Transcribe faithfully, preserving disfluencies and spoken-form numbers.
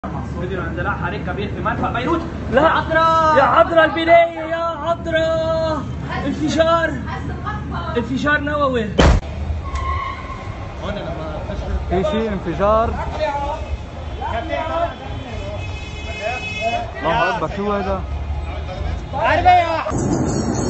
فيديو اندلاع حريق كبير في مرفأ بيروت. لا يا عذرا يا عذرا البناية يا عذرا. انفجار انفجار نووي. في شيء انفجار. الله اكبر، شو هذا؟